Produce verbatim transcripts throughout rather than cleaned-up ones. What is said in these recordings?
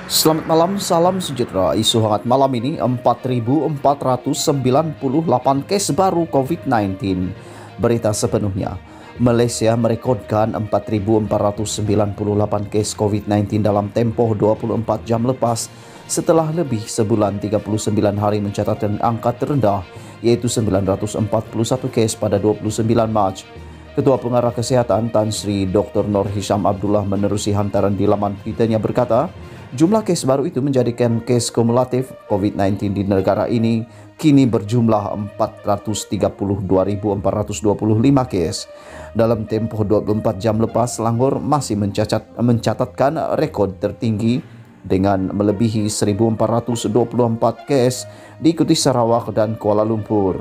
Selamat malam, salam sejahtera. Isu hangat malam ini empat ribu empat ratus sembilan puluh delapan kes baru COVID sembilan belas. Berita sepenuhnya. Malaysia merekodkan empat ribu empat ratus sembilan puluh delapan kes COVID sembilan belas dalam tempoh dua puluh empat jam lepas setelah lebih sebulan tiga puluh sembilan hari mencatatkan angka terendah iaitu sembilan ratus empat puluh satu kes pada dua puluh sembilan Mac. Ketua Pengarah Kesihatan Tan Sri Doktor Nur Hisham Abdullah menerusi hantaran di laman Twitternya berkata, jumlah kes baru itu menjadikan kes kumulatif COVID sembilan belas di negara ini kini berjumlah empat ratus tiga puluh dua ribu empat ratus dua puluh lima kes. Dalam tempoh dua puluh empat jam lepas, Selangor masih mencatat, mencatatkan rekod tertinggi dengan melebihi seribu empat ratus dua puluh empat kes, diikuti Sarawak dan Kuala Lumpur.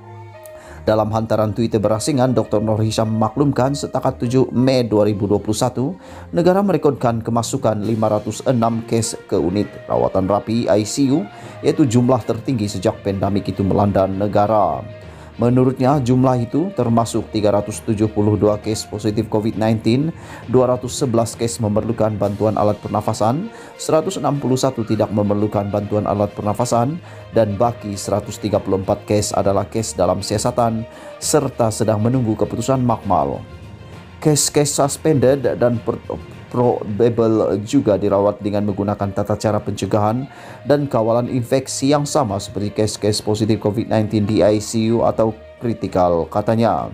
Dalam hantaran Twitter berasingan, Doktor Nur Hisham memaklumkan setakat tujuh Mei dua ribu dua puluh satu, negara merekodkan kemasukan lima ratus enam kes ke unit rawatan rapi I C U, iaitu jumlah tertinggi sejak pandemik itu melanda negara. Menurutnya, jumlah itu termasuk tiga ratus tujuh puluh dua kes positif COVID sembilan belas, dua ratus sebelas kes memerlukan bantuan alat pernafasan, seratus enam puluh satu tidak memerlukan bantuan alat pernafasan, dan baki seratus tiga puluh empat kes adalah kes dalam siasatan serta sedang menunggu keputusan makmal. Kes-kes suspended dan probable juga dirawat dengan menggunakan tata cara pencegahan dan kawalan infeksi yang sama seperti kes-kes positif COVID sembilan belas di I C U atau kritikal, katanya.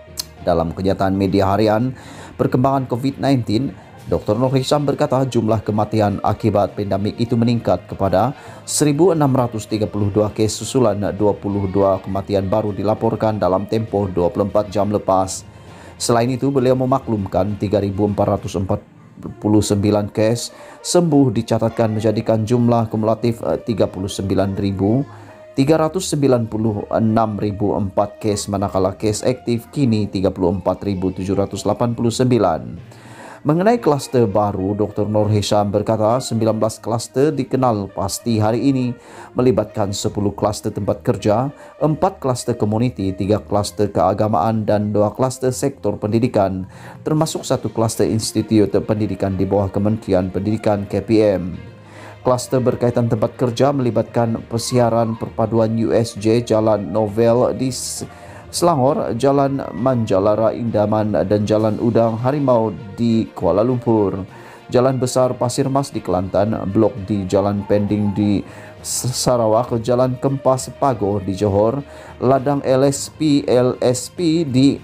Dalam kenyataan media harian perkembangan COVID sembilan belas, Doktor Nur Hisham berkata jumlah kematian akibat pandemik itu meningkat kepada seribu enam ratus tiga puluh dua kes susulan dua puluh dua kematian baru dilaporkan dalam tempoh dua puluh empat jam lepas. Selain itu, beliau memaklumkan tiga ribu empat ratus empat puluh sembilan kes sembuh dicatatkan menjadikan jumlah kumulatif tiga puluh sembilan ribu tiga ratus sembilan puluh enam ribu empat kes, manakala kes aktif kini tiga puluh empat ribu tujuh ratus delapan puluh sembilan. Mengenai kluster baru, Doktor Nur Hisham berkata sembilan belas kluster dikenal pasti hari ini, melibatkan sepuluh kluster tempat kerja, empat kluster komuniti, tiga kluster keagamaan dan dua kluster sektor pendidikan, termasuk satu kluster institut pendidikan di bawah Kementerian Pendidikan K P M. Kluster berkaitan tempat kerja melibatkan persiaran perpaduan U S J Jalan Novel di Selangor, Jalan Manjalara Indaman dan Jalan Udang Harimau di Kuala Lumpur, Jalan Besar Pasir Mas di Kelantan, Blok di Jalan Pending di Sarawak, Jalan Kempas Pagoh di Johor, Ladang L S P L S P di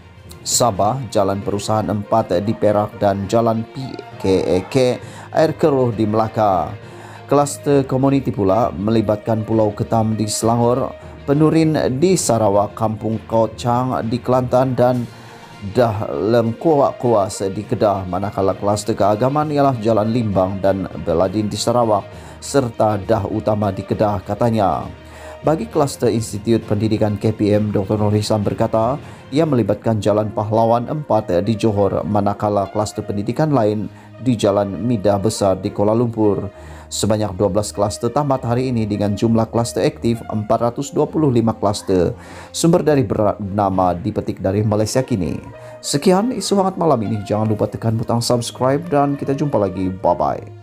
Sabah, Jalan Perusahaan empat di Perak dan Jalan P K E K Air Keruh di Melaka. Kluster komuniti pula melibatkan Pulau Ketam di Selangor, Penurin di Sarawak, Kampung Kocang di Kelantan dan Dah Lem Kuak Kuas di Kedah, manakala kluster keagamaan ialah Jalan Limbang dan Beladin di Sarawak serta Dah Utama di Kedah, katanya. Bagi kluster Institut Pendidikan K P M, Doktor Nur Hisham berkata ia melibatkan Jalan Pahlawan empat di Johor, manakala kluster pendidikan lain di Jalan Midah Besar di Kuala Lumpur. Sebanyak dua belas kluster tamat hari ini dengan jumlah kluster aktif empat ratus dua puluh lima kluster. Sumber dari bernama dipetik dari Malaysia Kini. Sekian isu hangat malam ini. Jangan lupa tekan butang subscribe dan kita jumpa lagi. Bye-bye.